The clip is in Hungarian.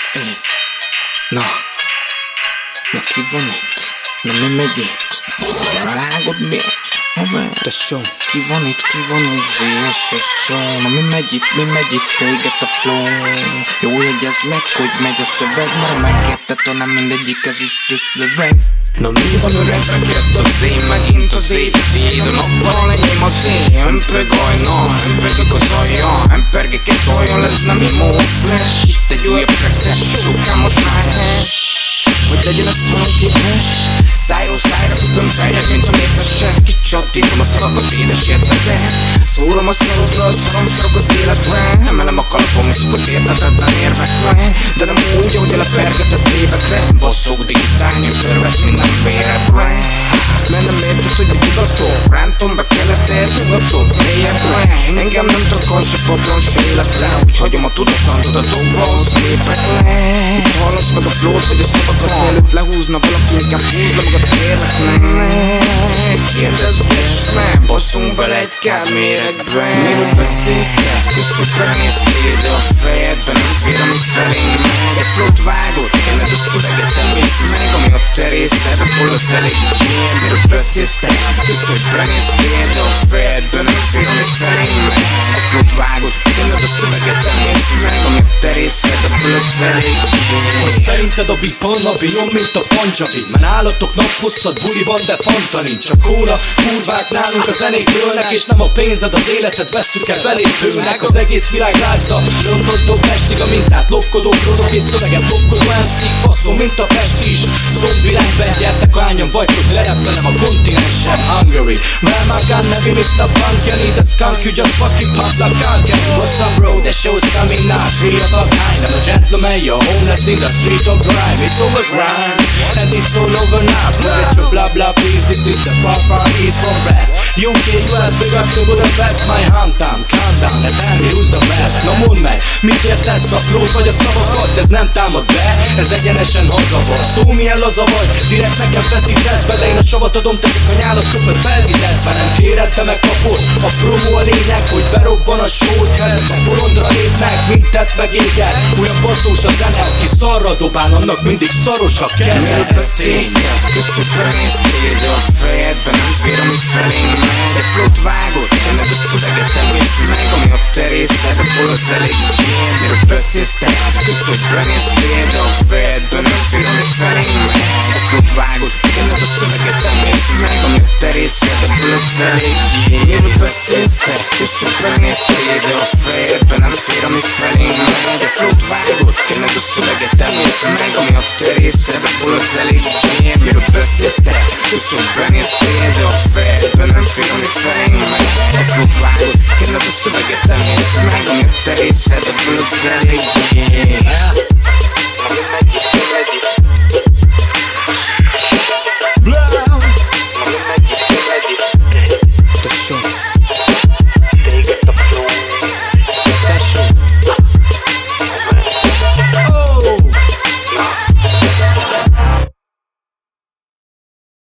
Én. Na ki van itt? Na mi megy itt? Rágod miért? Tesó, ki van itt, ZSSO? Na mi megy itt, téged a flow. Jó, jegyezd meg, hogy megy a szöveg, mert megérted, hanem mindegyik ez is löveg. Na mi van öregbe, kezd az én megint az tiéd a nappal, enyém az én. Hömpög ajna, hömpögök az alja, hempergek egy olyan lesz, nem imó flash. Itt egy újabb track, sokán most már hash. Hogy legyen a szólom képes, szájról szájra tudom terjed, mint a népesek. Kicsattítom a szavakat, édes érted-e? Szórom a szarodra, szarom szarok az életre. Emelem a kalapom, iszok az értetetlen érvekre. De nem úgy, ahogy elepergetett évekre. Basszok digitál nyugörvet minden vérebbre. Mert nem érted, hogy a tudatok rántom be keletet, nyugatok mélyebbre. Engem nem takar se padlon, se életre. Úgy hagyom a tudatlan tudatokba, az lépek le. Itt hallasz meg a flót, vagy a szavakat, mielőtt lehúzna valaki, inkább húzza magad, kérlek ne. Kérdezz meg, basszunk bele egy kárméregbe. Miről beszélsz te? Köszönjük benéztél, de a fejedben nem fér, amit felénk megy. Egy flót vágod, kenned a szöveget, emész meg, ami a terészed, abból az elég gyér. Miről beszélsz te? Köszönjük benéztél, de a fejedben nem fér, amit felénk megy. Egy flót vágod, kenned a szöveget, emész meg, ami a terészed, abból az elég gyér. Szerinted a beat pannabi, nyom mint a Punjabi. Már nálatok naphosszat buli van, de fanta nincs. A kóla, kurvák nálunk a zenék dőlnek, és nem a pénzed, az életed vesszük el belépőnek. Az egész világ lázza, Londontól Pestig a mintát. Lopkodó prodok és szöveget lopkodó MC-k, faszom, mint a Pest is. Zombi rendben, gyertek hányan vagytok, lereppenem a kontinensen. Hungary, well my gun, never Mr. Punk. You need a skunk, you just fucking pop like Calgary. What's up bro, the show's coming now. 3 of a kind, I'm a gentleman, you're homeless in the street of grime. It's over grime, and it's all over now. Forget your blah blah please, this is the proper ease from rap. UK, US, big up to Budapest, my hometown. Calm down and tell me who's the best. Na mondd meg, mit értesz a flót vagy a szavakat? Ez nem támad be, ez egyenesen hazavar. Szó milyen laza vagy, direkt nekem feszítesz be, de én a savat adom, te csak a nyálat köpöd felvizezve. Nem kéred, te megkapod, a promó a lényeg, hogy berobban a sót. Ezek a bolondra lépnek, mintet meg éget. Olyan basszós a zene, aki szarra dobál, annak mindig szaros a keze. Miről beszélsz te? Köszönjük benéztél, de a fejedben nem fér, amit felénk megy. Egy flót vágod, kenned a szöveget, emész meg, ami a terészed, abból az elég gyér. Miről beszélsz te? Köszönjük benéztél, de a fejedben nem fér, amit felénk megy. Egy flót vágod, kenned a szöveget, emész meg, ami a terészed, abból az elég gyér. Miről beszélsz te? Köszönjük benéztél, de a fejedben nem fér, amit felénk megy. Egy flót vágod, kenned a szöveget, emész meg, ami a terészed, abból az elég gyér. Miről beszélsz te? Köszönjük benéztél, de a fejedben nem fér, amit felénk megy. Egy flót vágod, kenned a szöveget, emész meg, ami a terészed, abból az elég gyér.